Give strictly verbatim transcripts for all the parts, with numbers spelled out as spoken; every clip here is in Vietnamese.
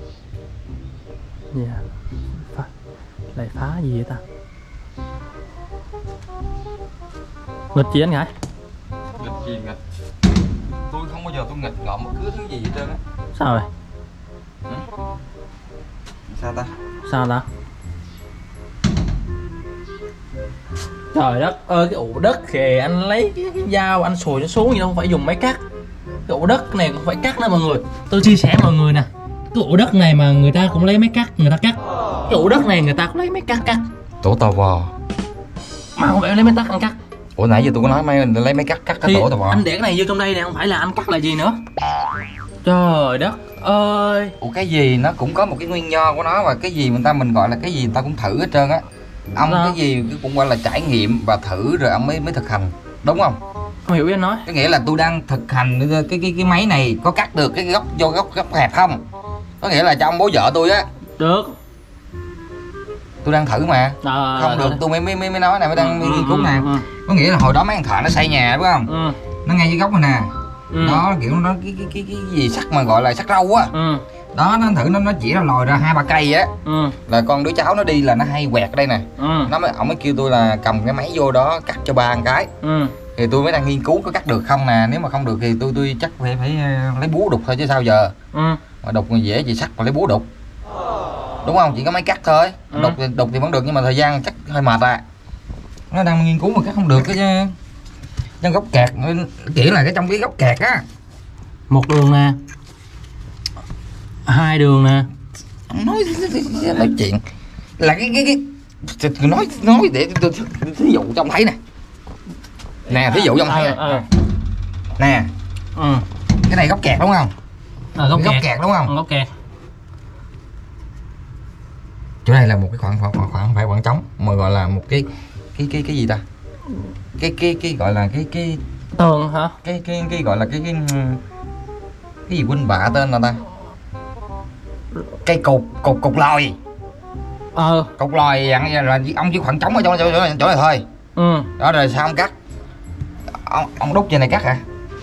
Dạ. Phá... Lại phá gì vậy ta? Nghịch gì anh Ngãi? Nghịch gì nghịch? Tôi không bao giờ tôi nghịch ngợm bất cứ thứ gì hết trơn á. Sao rồi? Ừ? Sao ta? Sao ta? Trời đất ơi, cái ụ đất kìa, anh lấy cái, cái dao anh sùi nó xuống gì đâu, không phải dùng máy cắt. Cái ụ đất này cũng phải cắt đó mọi người. Tôi chia sẻ mọi người nè, cái ụ đất này mà người ta cũng lấy máy cắt, người ta cắt. Cái ụ đất này người ta cũng lấy máy cắt cắt. Tổ tò vò. Mà không phải lấy máy cắt anh cắt. Ủa nãy giờ tôi có nói mấy lấy máy cắt cắt cái tổ tò vò. Anh để cái này vô trong đây nè, không phải là anh cắt là gì nữa. Trời đất ơi. Ủa cái gì nó cũng có một cái nguyên do của nó, và cái gì người ta mình gọi là cái gì người ta cũng thử hết trơn á. Ông Đó. Cái gì cũng gọi là trải nghiệm và thử rồi ông mới mới thực hành, đúng không? Không hiểu ý anh nói. Cái nghĩa là tôi đang thực hành cái cái cái máy này có cắt được cái góc vô góc góc hẹp không? Có nghĩa là cho ông bố vợ tôi á. Được. Tôi đang thử mà. À, không được tôi mới mới mới nói này, mới đang ừ, nghiên cứu ừ, nè. ừ. Có nghĩa là hồi đó mấy thằng thợ nó xây nhà đúng không? Ừ. Nó ngay dưới góc này nè. Ừ. Đó kiểu nó cái cái cái cái gì sắt mà gọi là sắt râu á. Ừ. Đó nó thử nó nó chỉ ra lòi ra hai ba cây á. Ừ. Là con đứa cháu nó đi là nó hay quẹt ở đây nè. Ừ. Nó mới ổng mới kêu tôi là cầm cái máy vô đó cắt cho ba cái. Ừ. Thì tôi mới đang nghiên cứu có cắt được không nè, nếu mà không được thì tôi tôi chắc phải phải lấy búa đục thôi chứ sao giờ. Ừ. Mà đục dễ gì sắt mà lấy búa đục. Đúng không? Chỉ có máy cắt thôi. Ừ. Đục thì đục thì vẫn được nhưng mà thời gian chắc hơi mệt à. Nó đang nghiên cứu mà cắt không được cái chứ. Trong góc kẹt, chỉ là cái trong cái góc kẹt á. Một đường nè, hai đường nè. Nói nói chuyện là cái cái cái nói nói để tôi thí dụ cho ông thấy nè. Nè, thí dụ cho ông thấy nè. Ờ, ờ. Nè. Ừ. Cái này góc kẹt đúng không? Ờ, góc, góc kẹt. kẹt đúng không? Góc kẹt. Chỗ này là một cái khoảng khoảng khoảng, khoảng phải khoảng trống mà gọi là một cái cái cái cái gì ta? Cái cái cái gọi là cái cái Tường hả? cái cái cái gọi là cái cái cái gì huynh bạ tên là ta? Cây cột cột cột lòi. Ờ. Cột lòi dặn là ông chỉ khoảng trống ở chỗ chỗ, chỗ, chỗ này thôi. Ừ. Đó rồi sao ông cắt? Ông ông đúc trên này cắt hả?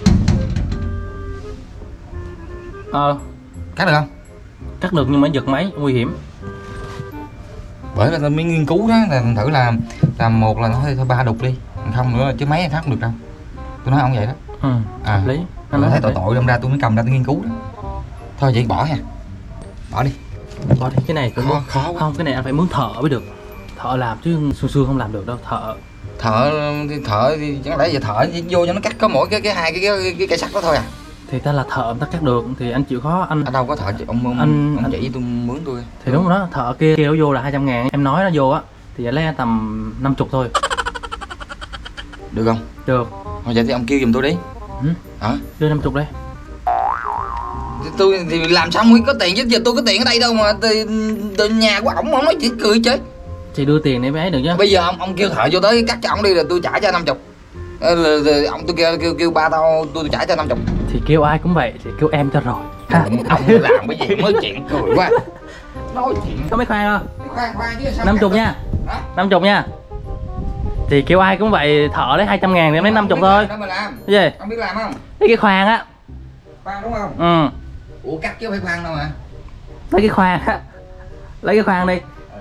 Ờ. Cắt được không? Cắt được nhưng mà giật máy nguy hiểm. Bởi vì tôi mới nghiên cứu đó là thử làm làm một là thôi thôi ba đục đi, không nữa chứ máy khác không được đâu. Tôi nói ông vậy đó. Ừ. À, hợp lý. Tôi thấy tội tội đâm ra tôi mới cầm ra tôi nghiên cứu đó. Thôi vậy bỏ nha. Bỏ đi. Bỏ đi, cái này cũng khó, khó quá. Không, cái này anh phải mướn thợ mới được. Thợ làm chứ xương xương không làm được đâu, thợ. Thợ thì thợ thì chẳng lẽ giờ thợ vô cho nó cắt có mỗi cái cái hai cái cái cái cây sắt đó thôi à? Thì ta là thợ người ta cắt được thì anh chịu khó anh. Ở đâu có thợ ông ông, anh, ông anh chỉ tôi mướn tôi. Thì đúng rồi đó, thợ kia kêu vô là hai trăm ngàn, em nói nó vô á thì lấy tầm năm chục thôi. Được không? Được. Thôi vậy thì ông kêu giùm tôi đi. Ừ. Hả? Đưa năm chục đây. Thì tôi thì làm sao mới có tiền chứ giờ tôi có tiền ở đây đâu mà từ, từ nhà của ổng ông nói chỉ cười chứ. Thì đưa tiền để bé được chứ. Bây giờ ông ông kêu thợ vô tới cắt cho ổng đi rồi tôi trả cho năm chục. Ông tôi kêu kêu kêu ba tao tôi trả cho năm chục. Thì kêu ai cũng vậy thì kêu em cho rồi. Ông, ông làm cái gì mới chuyện cười quá. Nói chuyện Có mấy khoan không? khoan khoan chứ sao? Năm chục nha. Năm chục nha. Thì kêu ai cũng vậy, thợ lấy hai trăm ngàn thì em lấy năm chục thôi. Cái gì? Ông biết làm không? Lấy cái khoan á. Khoan đúng không? Ừ. Ủa cắt chứ phải khoan đâu mà. Lấy cái khoan á. Lấy cái khoan đi. Ừ.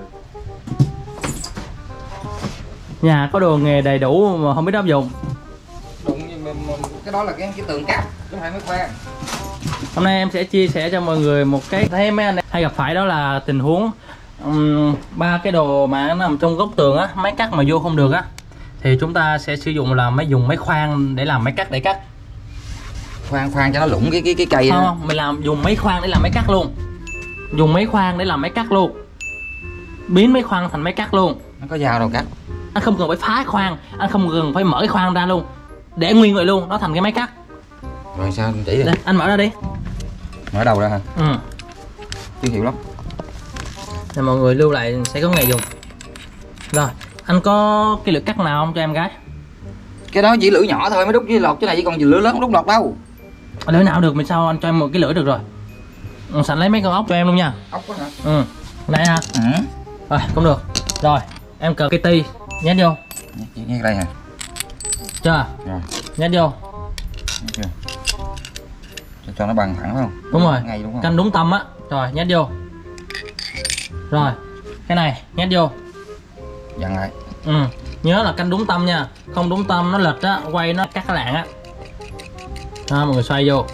Nhà có đồ nghề đầy đủ mà không biết áp dụng. Đụng cái đó là cái cái tường cắt chứ không phải mới khoan. Hôm nay em sẽ chia sẻ cho mọi người một cái thấy mấy anh hay gặp phải, đó là tình huống um, ba cái đồ mà nó nằm trong góc tường á, máy cắt mà vô không được á, thì chúng ta sẽ sử dụng là máy dùng máy khoan để làm máy cắt để cắt. Khoan khoan cho nó lủng cái cái cái cây Không, đó. không, mình làm dùng máy khoan để làm máy cắt luôn. Dùng máy khoan để làm máy cắt luôn. Biến máy khoan thành máy cắt luôn. Nó có dao đâu cắt. Anh không cần phải phá khoan, anh không cần phải mở cái khoan ra luôn. Để nguyên vậy luôn, nó thành cái máy cắt. Rồi sao anh chỉ đi. Đây, anh mở ra đi. Mở đầu ra hả? Ừ. Chưa hiểu lắm. Để mọi người lưu lại sẽ có ngày dùng. Rồi, anh có cái lưỡi cắt nào không cho em gái? Cái đó chỉ lưỡi nhỏ thôi mới đút với lọt, chứ này chỉ còn gì lưỡi lớn không đút lọt đâu. Lưỡi nào được, mình sao anh cho em một cái lưỡi được rồi. Ừ, sẵn lấy mấy con ốc cho em luôn nha. Ốc đó hả? Ừ. Đây ha. Ừ. Rồi, cũng được. Rồi, em cần cái ti nhét vô. Nhét, nhét đây hả? Chưa? Rồi. Nhét vô. Nhét chưa? Cho, cho nó bằng thẳng phải không? Đúng rồi. Ngay đúng không? Canh đúng tâm á. Rồi nhét vô. Rồi cái này nhét vô. Dặn lại. Ừ, nhớ là canh đúng tâm nha, không đúng tâm nó lệch á, quay nó cắt cái lạng á. Đó, mọi người xoay vô.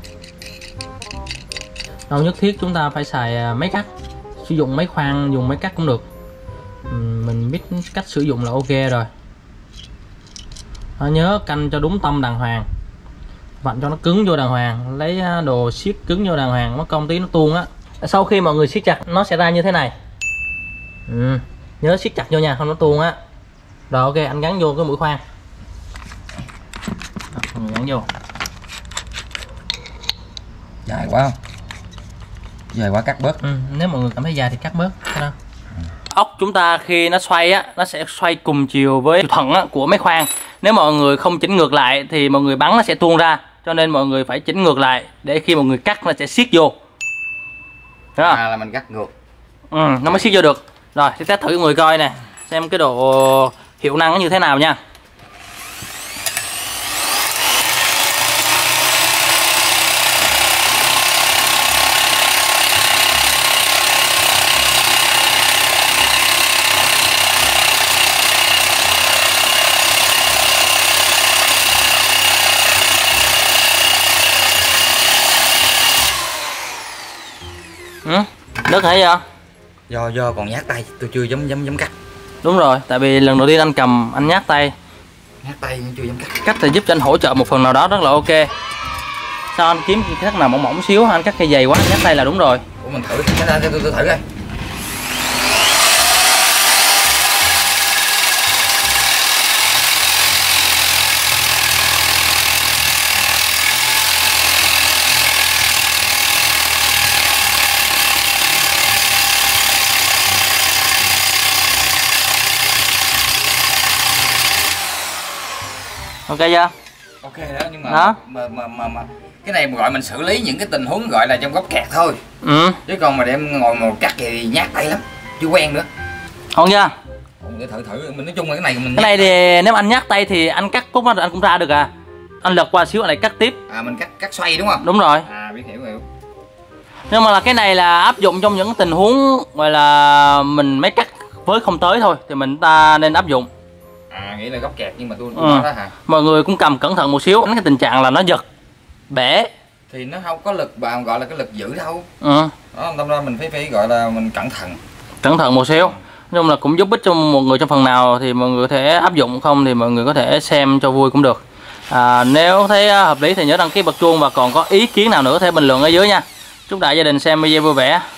Đâu nhất thiết chúng ta phải xài máy cắt, sử dụng máy khoan, dùng máy cắt cũng được. Mình biết cách sử dụng là ok rồi. Đó, nhớ canh cho đúng tâm đàng hoàng, vặn cho nó cứng vô đàng hoàng, lấy đồ siết cứng vô đàng hoàng, mất công tí nó tuôn á. Sau khi mọi người siết chặt nó sẽ ra như thế này. Ừ, nhớ siết chặt vô nha, không nó tuôn á. Rồi ok, anh gắn vô cái mũi khoan. Đó, gắn vô. Dài quá không? Dài quá cắt bớt. Ừ, nếu mọi người cảm thấy dài thì cắt bớt. Thế nào? Ừ. Ốc chúng ta khi nó xoay á, nó sẽ xoay cùng chiều với chiều thuận á, của máy khoan. Nếu mọi người không chỉnh ngược lại thì mọi người bắn nó sẽ tuôn ra. Cho nên mọi người phải chỉnh ngược lại để khi mọi người cắt nó sẽ siết vô. Đó. À là mình cắt ngược. Ừ, nó mới siết vô được. Rồi, thì test thử cho mọi người coi nè, xem cái độ hiệu năng nó như thế nào nha. Ừ, đất hả vậy? Do do còn nhát tay, tôi chưa dám dám dám cắt. Đúng rồi, tại vì lần đầu tiên anh cầm anh nhát tay. Nhát tay cũng chưa dám cắt. Cắt thì giúp cho anh hỗ trợ một phần nào đó rất là ok. Sao anh kiếm cái nào mỏng mỏng xíu, anh cắt cây dày quá, nhát tay là đúng rồi. Ủa mình thử, cái tôi, tôi, tôi thử coi. Ok chưa? Ok đó, nhưng mà, đó. Mà, mà, mà, mà cái này gọi mình xử lý những cái tình huống gọi là trong góc kẹt thôi. Ừ. Chứ còn mà đem ngồi ngồi cắt thì nhát tay lắm, chưa quen nữa. Không nha. Để thử thử, mình nói chung là cái này mình cái này thì nếu mà anh nhát tay thì anh cắt cúc nó anh cũng ra được à. Anh lật qua xíu anh lại cắt tiếp. À mình cắt cắt xoay đúng không? Đúng rồi. À biết hiểu hiểu. Nhưng mà là cái này là áp dụng trong những tình huống gọi là mình mới cắt với không tới thôi thì mình ta nên áp dụng. À nghĩ là góc kẹt nhưng mà tôi, tôi ừ. nói đó hả? Mọi người cũng cầm cẩn thận một xíu, cái tình trạng là nó giật bể thì nó không có lực bà gọi là cái lực giữ đâu. Ừ. Đó, đâm ra mình phải phải gọi là mình cẩn thận. Cẩn thận một xíu. Nhưng mà cũng giúp ích cho một người trong phần nào thì mọi người có thể áp dụng, không thì mọi người có thể xem cho vui cũng được. À, nếu thấy hợp lý thì nhớ đăng ký bật chuông và còn có ý kiến nào nữa có thể bình luận ở dưới nha. Chúc đại gia đình xem video vui vẻ.